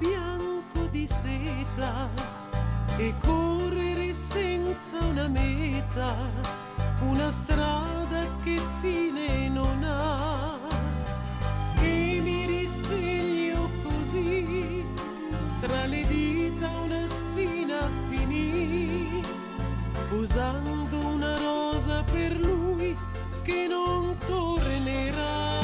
bianco di seta e correre senza una meta, una strada che fine non ha. E mi risveglio così, tra le dita una spina finì, usando una rosa per lui che non tornerà.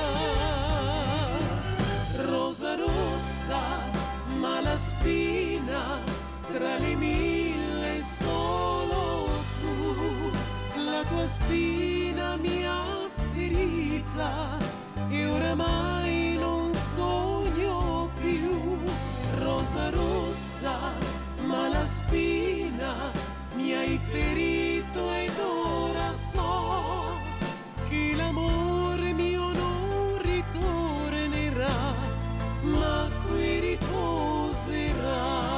Rosa rossa, malaspina, tra le mille solo tu, la tua spina mi ha ferita e oramai non sogno più. Rosa rossa, malaspina, mi hai ferito ed ora so che l'amore mio non ritornerà, ma qui riposerà.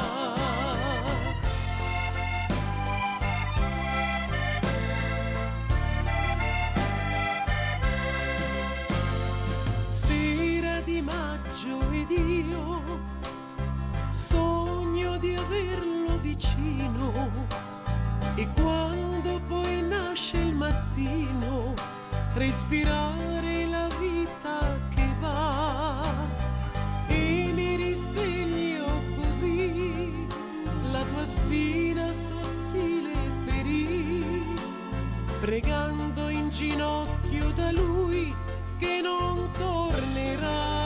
Sera di maggio ed io sogno di averlo vicino, e quando poi nasce il mattino respirare la vita che va. E mi risveglio così, la tua spina sottile ferì, pregando in ginocchio da lui che non tornerà.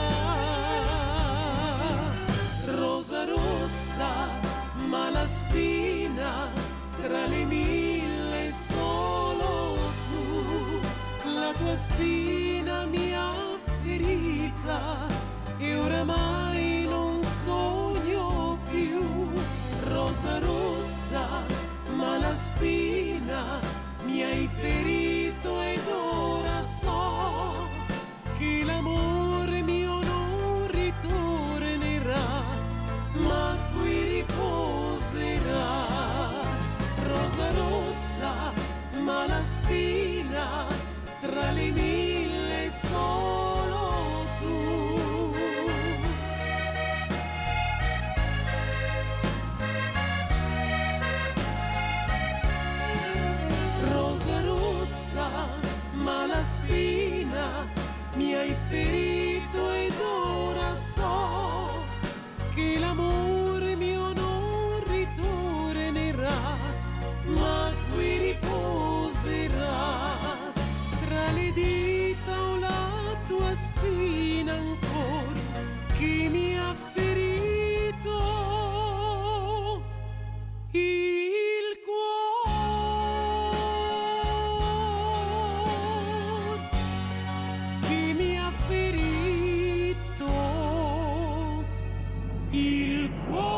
Rosa rossa, malaspina, tra le mille solo tu, la tua spina mi ha ferita e oramai non sogno più. Rosa rossa, malaspina, mi hai ferito ed ora so che l'amore mio non ritornerà, ma qui riposerà. Rosa rossa, malaspina, tra le mille solo tu. Rosa rossa, malaspina, mi hai ferito ed ora so che l'amore mio non ritornerà, ma qui riposerà. Tra le dita ho la tua spina ancora che mi ha ferito il cuore, che mi ha ferito il cuore.